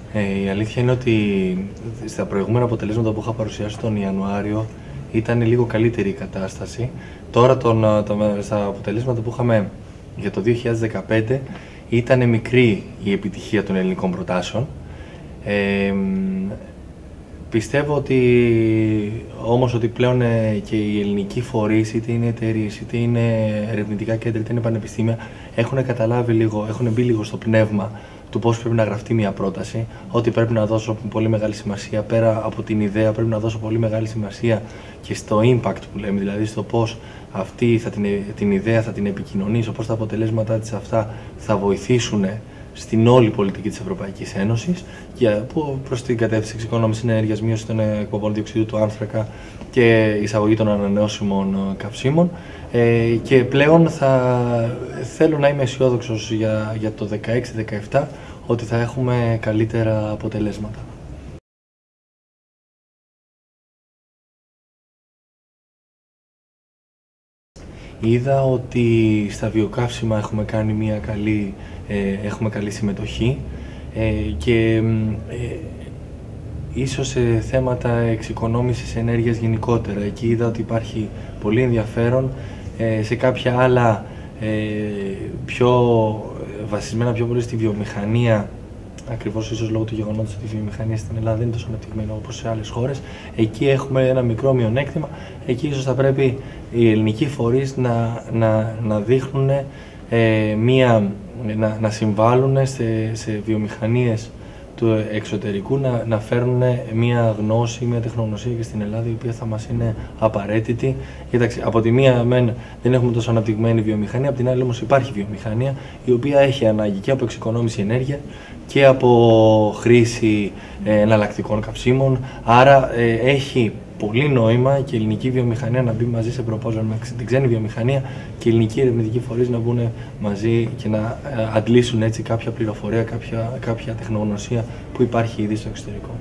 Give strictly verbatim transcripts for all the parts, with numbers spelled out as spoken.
Ε, η αλήθεια είναι ότι στα προηγούμενα αποτελέσματα που είχα παρουσιάσει τον Ιανουάριο ήταν λίγο καλύτερη η κατάσταση. Τώρα τον, το, στα αποτελέσματα που είχαμε για το δύο χιλιάδες δεκαπέντε ήταν μικρή η επιτυχία των ελληνικών προτάσεων. Ε, πιστεύω ότι όμως ότι πλέον και οι ελληνικοί φορείς, είτε είναι εταιρείες, είτε είναι ερευνητικά κέντρα, είτε είναι πανεπιστήμια, έχουν καταλάβει λίγο, έχουν μπει λίγο στο πνεύμα του πώς πρέπει να γραφτεί μια πρόταση, ότι πρέπει να δώσω πολύ μεγάλη σημασία, πέρα από την ιδέα, πρέπει να δώσω πολύ μεγάλη σημασία και στο impact που λέμε, δηλαδή στο πώς αυτή θα την, την ιδέα θα την επικοινωνήσω, πώς τα αποτελέσματά της αυτά θα βοηθήσουν στην όλη πολιτική της Ευρωπαϊκής Ένωσης, προς την κατεύθυνση εξοικονόμησης ενέργειας, μείωση των εκπομπών διοξειδίου του άνθρακα και εισαγωγή των ανανεώσιμων καυσίμων. Ε, και πλέον θα θέλω να είμαι αισιόδοξος για, για το δεκαέξι δεκαεπτά ότι θα έχουμε καλύτερα αποτελέσματα. Είδα ότι στα βιοκαύσιμα έχουμε κάνει μια καλή, ε, έχουμε καλή συμμετοχή ε, και ε, ίσως σε θέματα εξοικονόμησης ενέργειας γενικότερα. Εκεί είδα ότι υπάρχει πολύ ενδιαφέρον. Ε, σε κάποια άλλα ε, πιο βασισμένα πιο πολύ στη βιομηχανία, ακριβώς ίσως λόγω του γεγονότος ότι η βιομηχανία στην Ελλάδα δεν είναι τόσο αναπτυγμένη όπως σε άλλες χώρες, εκεί έχουμε ένα μικρό μειονέκτημα. Εκεί ίσως θα πρέπει οι ελληνικοί φορείς να, να, να δείχνουν ε, μία, να, να συμβάλλουν σε, σε βιομηχανίες του εξωτερικού, να, να φέρνουν μια γνώση, μια τεχνογνωσία και στην Ελλάδα, η οποία θα μας είναι απαραίτητη. Κοιτάξτε, από τη μία μεν δεν έχουμε τόσο αναπτυγμένη βιομηχανία, από την άλλη όμως υπάρχει βιομηχανία η οποία έχει ανάγκη και από εξοικονόμηση ενέργεια και από χρήση ε, εναλλακτικών καυσίμων. Άρα ε, έχει πολύ νόημα και η ελληνική βιομηχανία να μπει μαζί σε proposal με την ξένη βιομηχανία και οι ελληνικοί ερευνητικοί φορείς να μπουν μαζί και να αντλήσουν έτσι κάποια πληροφορία, κάποια, κάποια τεχνογνωσία που υπάρχει ήδη στο εξωτερικό.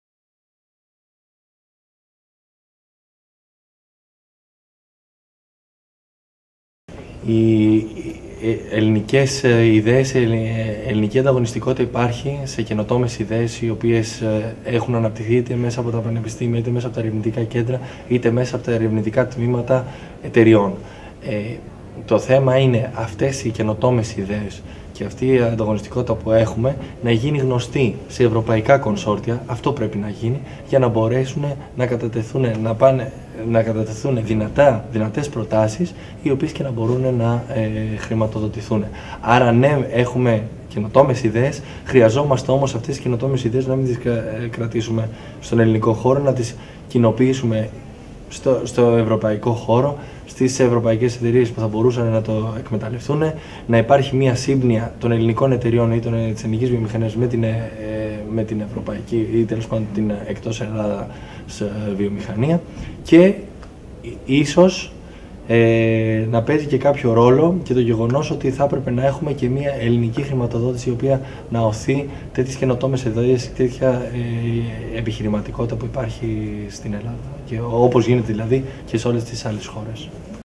Οι ελληνικές ιδέες, η ελληνική ανταγωνιστικότητα υπάρχει σε καινοτόμες ιδέες οι οποίες έχουν αναπτυχθεί είτε μέσα από τα πανεπιστήμια, είτε μέσα από τα ερευνητικά κέντρα, είτε μέσα από τα ερευνητικά τμήματα εταιριών. Ε, το θέμα είναι αυτές οι καινοτόμες ιδέες και αυτή η ανταγωνιστικότητα που έχουμε να γίνει γνωστή σε ευρωπαϊκά κονσόρτια, αυτό πρέπει να γίνει, για να μπορέσουν να κατατεθούν, να πάνε, να κατατεθούν δυνατά, δυνατές προτάσεις, οι οποίες και να μπορούν να ε, χρηματοδοτηθούν. Άρα ναι, έχουμε καινοτόμες ιδέες, χρειαζόμαστε όμως αυτές τις καινοτόμες ιδέες να μην τις κρατήσουμε στον ελληνικό χώρο, να τις κοινοποιήσουμε στο, στο ευρωπαϊκό χώρο, στις ευρωπαϊκές εταιρείες που θα μπορούσαν να το εκμεταλλευτούν, να υπάρχει μια σύμπνοια των ελληνικών εταιρειών ή της ελληνικής βιομηχανίας με την, ε, με την ευρωπαϊκή ή τέλος πάντων την εκτός Ελλάδας βιομηχανία και ίσως ε, να παίζει και κάποιο ρόλο και το γεγονός ότι θα έπρεπε να έχουμε και μια ελληνική χρηματοδότηση η οποία να οθεί τέτοιες καινοτόμες ιδέες, τέτοια ε, επιχειρηματικότητα που υπάρχει στην Ελλάδα και όπως γίνεται δηλαδή και σε όλες τις άλλες χώρες.